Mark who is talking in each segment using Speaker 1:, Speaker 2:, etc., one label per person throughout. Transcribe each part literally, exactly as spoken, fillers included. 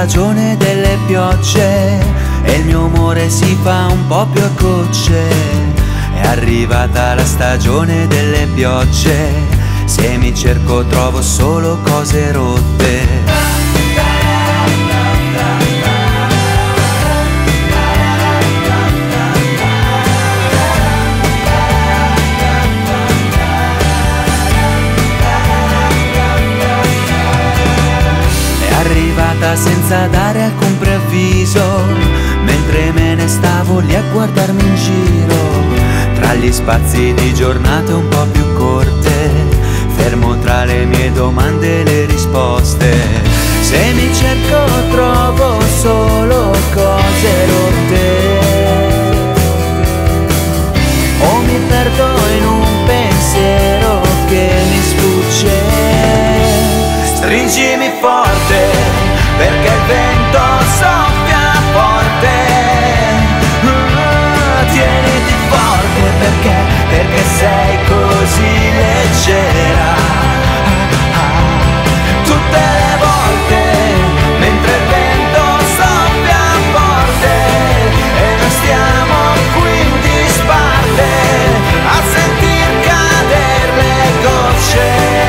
Speaker 1: stagione delle piogge e il mio amore si fa un po' più a gocce. È arrivata la stagione delle piogge, se mi cerco trovo solo cose rotte. Senza dare alcun preavviso, mentre me ne stavo lì a guardarmi in giro, tra gli spazi di giornate un po' più corte, fermo tra le mie domande e le risposte. Se mi cerco trovo solo cose rotte, o mi perdo in un pensiero che mi sfugge. Stringimi forte, perché il vento soffia forte. uh, Tieniti forte, perché, perché sei così leggera. ah, ah, Tutte le volte, mentre il vento soffia forte e noi stiamo qui in disparte a sentir cadere le gocce.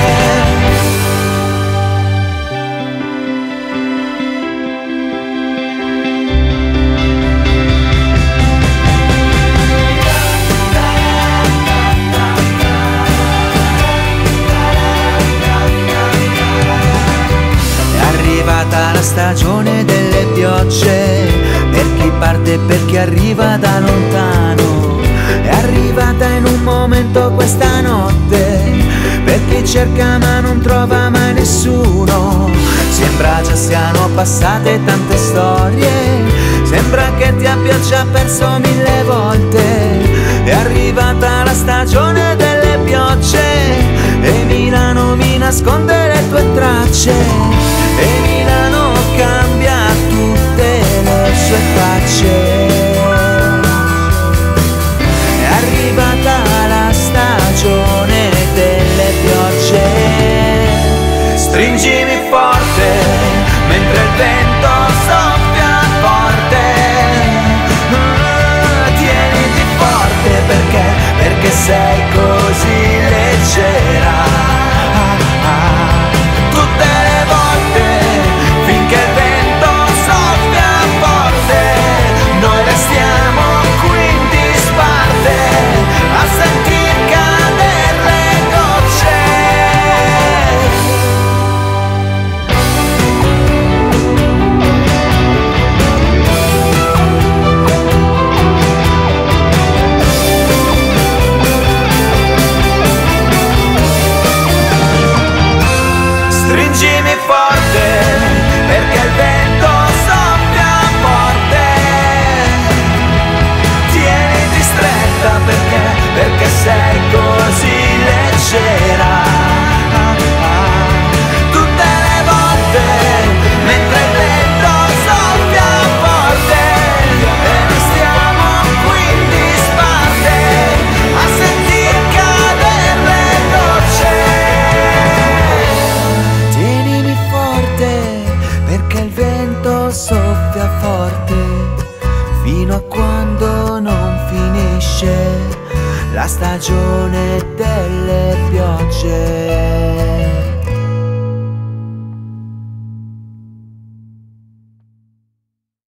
Speaker 1: La stagione delle piogge, per chi parte e per chi arriva da lontano. È arrivata in un momento questa notte, per chi cerca ma non trova mai nessuno. Sembra già siano passate tante storie, sembra che ti abbia già perso mille volte. È arrivata la stagione delle piogge e Milano mi nasconde le tue tracce, e Milano cambia tutte le sue facce. È arrivata la stagione delle piogge. Stringimi forte, mentre il vento soffia forte. uh, Tieniti forte, perché, perché sei così leggera. ah, ah, Tutte le volte, finché il vento soffia forte, noi restiamo qui in disparte a sentir cadere le gocce. Stringimi forte, perché il vento soffia forte. Tieniti stretta, perché, perché sei così leggera. ah, ah. Tutte le volte, mentre il vento soffia forte e noi stiamo qui in disparte a sentir cadere le gocce. Tienimi forte, perché il vento soffia forte fino a quando non finisce la stagione delle piogge.